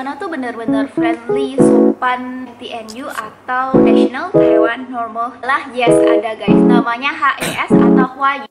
sana tuh bener-bener friendly, sopan, TNU atau National Taiwan Normal lah. Yes, ada guys, namanya HES atau Hwayi.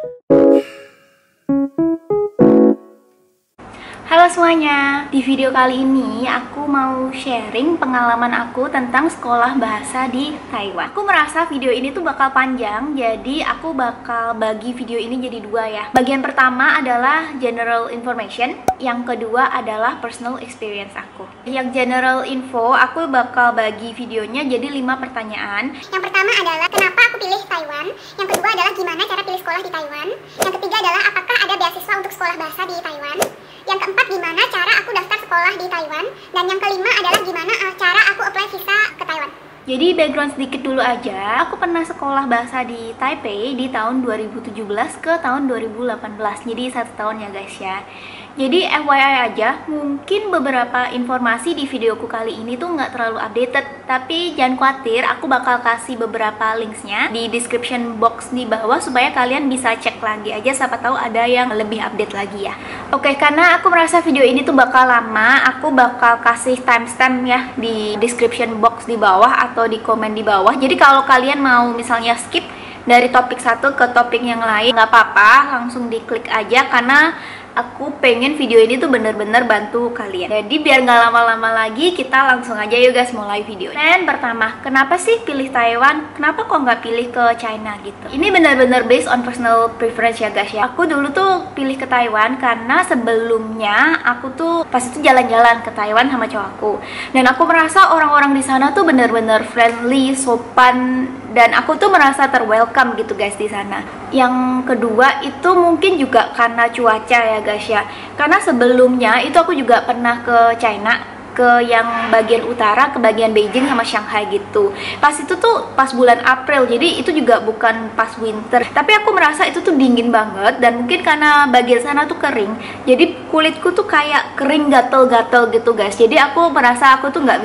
Halo semuanya, di video kali ini aku mau sharing pengalaman aku tentang sekolah bahasa di Taiwan. Aku merasa video ini tuh bakal panjang, jadi aku bakal bagi video ini jadi dua ya. Bagian pertama adalah general information, yang kedua adalah personal experience aku. Yang general info, aku bakal bagi videonya jadi 5 pertanyaan. Yang pertama adalah kenapa aku pilih Taiwan. Yang kedua adalah gimana cara pilih sekolah di Taiwan. Yang ketiga adalah apakah ada beasiswa untuk sekolah bahasa di Taiwan. Yang keempat, gimana cara aku daftar sekolah di Taiwan. Dan yang kelima adalah gimana cara aku apply visa ke Taiwan. Jadi background sedikit dulu aja, aku pernah sekolah bahasa di Taipei di tahun 2017 ke tahun 2018, jadi 1 tahun ya guys ya. Jadi FYI aja, mungkin beberapa informasi di videoku kali ini tuh nggak terlalu updated, tapi jangan khawatir, aku bakal kasih beberapa linksnya di description box di bawah supaya kalian bisa cek lagi aja, siapa tahu ada yang lebih update lagi ya. Oke, karena aku merasa video ini tuh bakal lama, aku bakal kasih timestamp ya di description box di bawah atau di komen di bawah. Jadi kalau kalian mau misalnya skip dari topik satu ke topik yang lain, nggak apa-apa, langsung diklik aja karena aku pengen video ini tuh bener-bener bantu kalian. Jadi biar nggak lama-lama lagi, kita langsung aja yuk guys mulai video. Dan pertama, kenapa sih pilih Taiwan? Kenapa kok nggak pilih ke China gitu? Ini bener-bener based on personal preference ya guys ya. Aku dulu tuh pilih ke Taiwan karena sebelumnya aku tuh pas itu jalan-jalan ke Taiwan sama cowokku. Dan aku merasa orang-orang di sana tuh bener-bener friendly, sopan, dan aku tuh merasa terwelcome gitu guys di sana. Yang kedua itu mungkin juga karena cuaca ya guys ya. Karena sebelumnya itu aku juga pernah ke China, ke yang bagian utara, ke bagian Beijing sama Shanghai gitu. Pas itu tuh pas bulan April, jadi itu juga bukan pas winter. Tapi aku merasa itu tuh dingin banget, dan mungkin karena bagian sana tuh kering, jadi kulitku tuh kayak kering, gatel-gatel gitu guys. Jadi aku merasa aku tuh nggak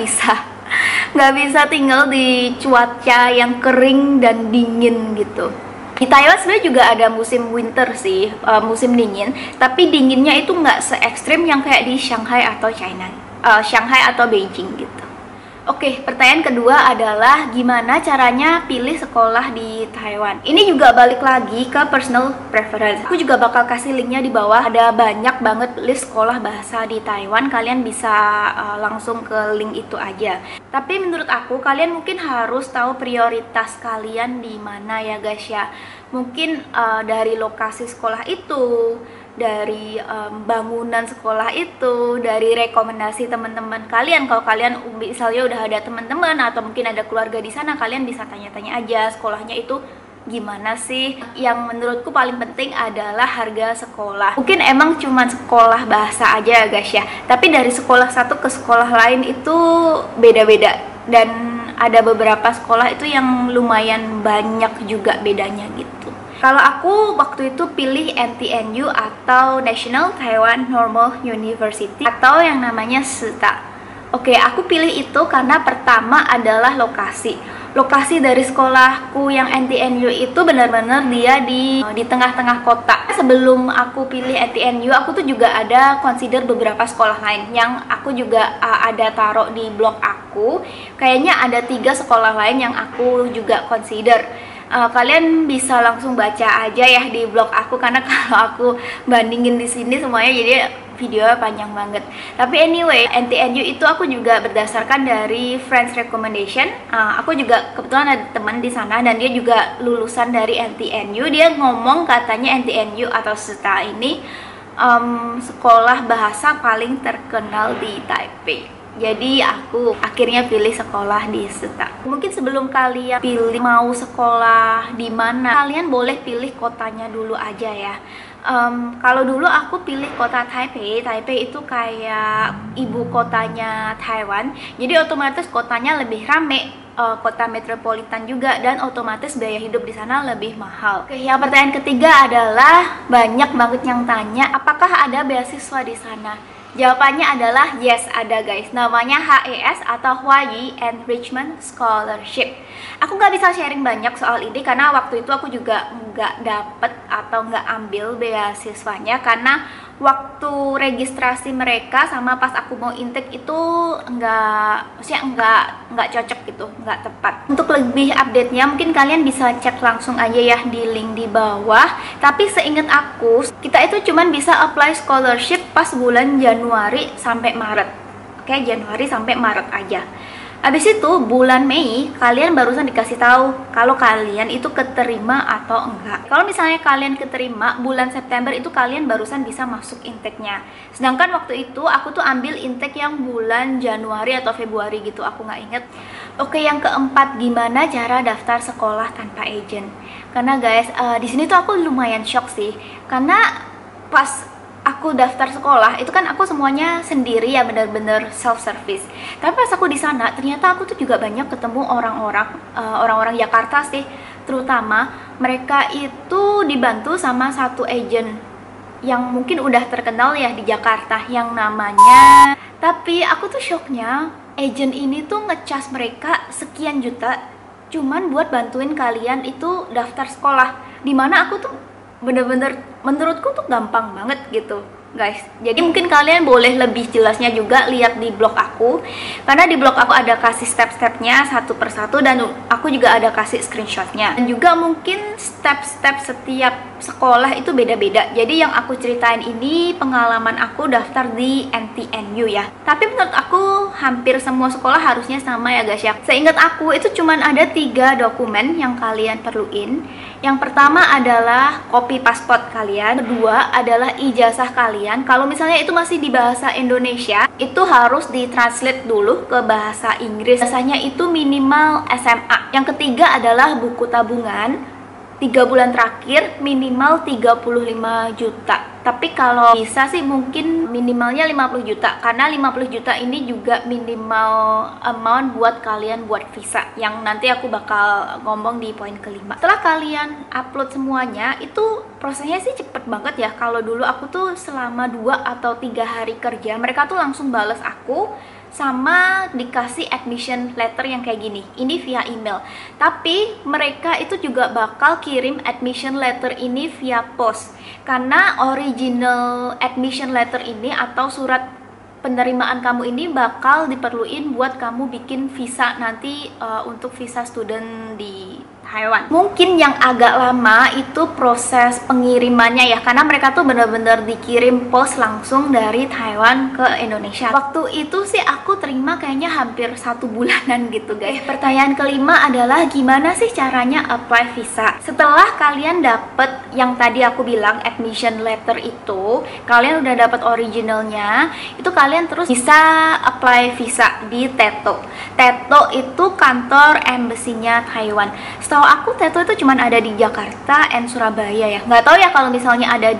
bisa tinggal di cuaca yang kering dan dingin gitu. Di Taiwan sebenarnya juga ada musim winter sih, musim dingin, tapi dinginnya itu nggak se-ekstrim yang kayak di Shanghai atau Shanghai atau Beijing gitu. Oke, pertanyaan kedua adalah gimana caranya pilih sekolah di Taiwan. Ini juga balik lagi ke personal preference. Aku juga bakal kasih linknya di bawah. Ada banyak banget list sekolah bahasa di Taiwan. Kalian bisa langsung ke link itu aja. Tapi menurut aku kalian mungkin harus tahu prioritas kalian di mana ya guys ya. Mungkin dari lokasi sekolah itu, dari bangunan sekolah itu, dari rekomendasi teman-teman kalian. Kalau kalian misalnya udah ada teman-teman atau mungkin ada keluarga di sana, kalian bisa tanya-tanya aja sekolahnya itu gimana sih. Yang menurutku paling penting adalah harga sekolah. Mungkin emang cuman sekolah bahasa aja guys ya, tapi dari sekolah satu ke sekolah lain itu beda-beda, dan ada beberapa sekolah itu yang lumayan banyak juga bedanya gitu. Kalau aku waktu itu pilih NTNU atau National Taiwan Normal University atau yang namanya STA. Oke, aku pilih itu karena pertama adalah lokasi. Lokasi dari sekolahku yang NTNU itu benar-benar dia di tengah-tengah kota. Sebelum aku pilih NTNU, aku tuh juga ada consider beberapa sekolah lain yang aku juga ada taruh di blog aku. Kayaknya ada 3 sekolah lain yang aku juga consider. Kalian bisa langsung baca aja ya di blog aku, karena kalau aku bandingin di sini semuanya jadi videonya panjang banget. Tapi anyway, NTNU itu aku juga berdasarkan dari friends recommendation. Aku juga kebetulan ada teman di sana dan dia juga lulusan dari NTNU. Dia ngomong katanya NTNU atau STA ini sekolah bahasa paling terkenal di Taipei. Jadi aku akhirnya pilih sekolah di STA. Mungkin sebelum kalian pilih mau sekolah di mana, kalian boleh pilih kotanya dulu aja ya. Kalau dulu aku pilih kota Taipei. Taipei itu kayak ibu kotanya Taiwan. Jadi otomatis kotanya lebih rame, kota metropolitan juga, dan otomatis biaya hidup di sana lebih mahal. Oke, yang pertanyaan ketiga adalah banyak banget yang tanya apakah ada beasiswa di sana. Jawabannya adalah yes, ada guys. Namanya HES atau Hwayi Enrichment Scholarship. Aku nggak bisa sharing banyak soal ini karena waktu itu aku juga nggak dapet atau nggak ambil beasiswanya karena waktu registrasi mereka sama pas aku mau intake itu nggak cocok gitu, nggak tepat. Untuk lebih update-nya mungkin kalian bisa cek langsung aja ya di link di bawah. Tapi seingat aku, kita itu cuman bisa apply scholarship pas bulan Januari sampai Maret. Oke, Januari sampai Maret aja. Habis itu bulan Mei kalian barusan dikasih tahu kalau kalian itu keterima atau enggak. Kalau misalnya kalian keterima, bulan September itu kalian barusan bisa masuk intake-nya. Sedangkan waktu itu aku tuh ambil intake yang bulan Januari atau Februari gitu, aku nggak inget. Oke, yang keempat, gimana cara daftar sekolah tanpa agent? Karena guys, di sini tuh aku lumayan shock sih, karena pas aku daftar sekolah itu kan aku semuanya sendiri ya, bener-bener self service. Tapi pas aku di sana ternyata aku tuh juga banyak ketemu orang-orang Jakarta sih, terutama mereka itu dibantu sama satu agent yang mungkin udah terkenal ya di Jakarta yang namanya. Tapi aku tuh shocknya, agent ini tuh ngecas mereka sekian juta cuman buat bantuin kalian itu daftar sekolah, dimana aku tuh bener-bener menurutku tuh gampang banget gitu guys. Jadi mungkin kalian boleh lebih jelasnya juga lihat di blog aku, karena di blog aku ada kasih step-stepnya satu persatu dan aku juga ada kasih screenshotnya. Dan juga mungkin step-step setiap sekolah itu beda-beda. Jadi yang aku ceritain ini pengalaman aku daftar di NTNU ya. Tapi menurut aku hampir semua sekolah harusnya sama ya guys ya. Seingat aku itu cuman ada 3 dokumen yang kalian perluin. Yang pertama adalah kopi paspor kalian, kedua adalah ijazah kalian. Kalau misalnya itu masih di bahasa Indonesia, itu harus ditranslate dulu ke bahasa Inggris. Biasanya itu minimal SMA. Yang ketiga adalah buku tabungan 3 bulan terakhir minimal 35 juta. Tapi kalau bisa sih mungkin minimalnya 50 juta, karena 50 juta ini juga minimal amount buat kalian buat visa, yang nanti aku bakal ngomong di poin kelima. Setelah kalian upload semuanya, itu prosesnya sih cepet banget ya. Kalau dulu aku tuh selama 2 atau 3 hari kerja, mereka tuh langsung bales aku sama dikasih admission letter yang kayak gini. Ini via email. Tapi mereka itu juga bakal kirim admission letter ini via post, karena original admission letter ini atau surat penerimaan kamu ini bakal diperluin buat kamu bikin visa nanti untuk visa student di Taiwan. Mungkin yang agak lama itu proses pengirimannya ya, karena mereka tuh bener-bener dikirim pos langsung dari Taiwan ke Indonesia. Waktu itu sih aku terima kayaknya hampir 1 bulanan gitu guys. Pertanyaan kelima adalah gimana sih caranya apply visa? Setelah kalian dapet yang tadi aku bilang admission letter itu, kalian udah dapet originalnya, itu kalian terus bisa apply visa di TETO. TETO itu kantor embassy-nya Taiwan. Setahu aku TETO itu cuma ada di Jakarta dan Surabaya ya. Nggak tahu ya kalau misalnya ada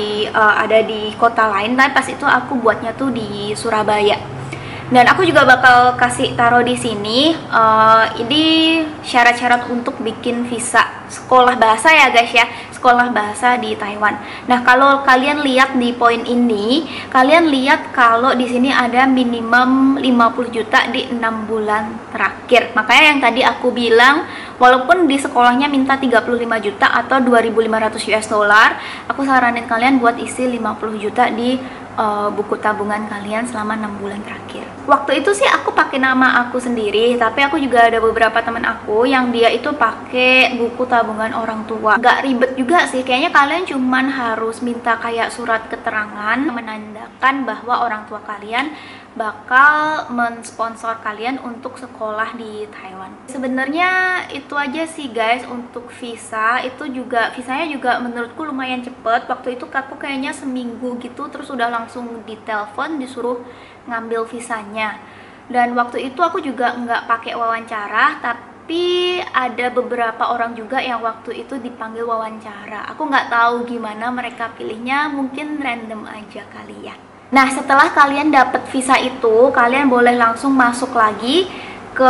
di kota lain, tapi pas itu aku buatnya tuh di Surabaya. Dan aku juga bakal kasih taruh di sini ini syarat-syarat untuk bikin visa sekolah bahasa ya guys ya, sekolah bahasa di Taiwan. Nah, kalau kalian lihat di poin ini, kalian lihat kalau di sini ada minimum 50 juta di 6 bulan terakhir. Makanya yang tadi aku bilang, walaupun di sekolahnya minta 35 juta atau 2.500 US dollar, aku saranin kalian buat isi 50 juta di buku tabungan kalian selama 6 bulan terakhir. Waktu itu sih aku pakai nama aku sendiri, tapi aku juga ada beberapa teman aku yang dia itu pakai buku tabungan orang tua. Gak ribet juga sih, kayaknya kalian cuman harus minta kayak surat keterangan menandakan bahwa orang tua kalian bakal mensponsor kalian untuk sekolah di Taiwan. Sebenarnya itu aja sih guys untuk visa. Itu juga visanya juga menurutku lumayan cepet. Waktu itu aku kayaknya seminggu gitu, terus udah langsung ditelepon disuruh ngambil visanya. Dan waktu itu aku juga nggak pakai wawancara, tapi ada beberapa orang juga yang waktu itu dipanggil wawancara. Aku nggak tahu gimana mereka pilihnya, mungkin random aja kali ya. Nah, setelah kalian dapet visa itu, kalian boleh langsung masuk lagi ke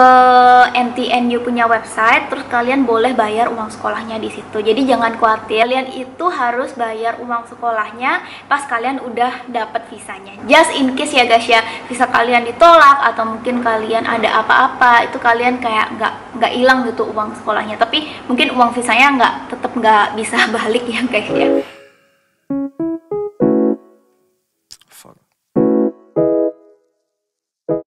NTNU punya website, terus kalian boleh bayar uang sekolahnya di situ. Jadi jangan khawatir, kalian itu harus bayar uang sekolahnya pas kalian udah dapet visanya. Just in case ya guys ya, visa kalian ditolak atau mungkin kalian ada apa-apa, itu kalian kayak nggak hilang gitu uang sekolahnya. Tapi mungkin uang visanya tetap nggak bisa balik ya guys ya.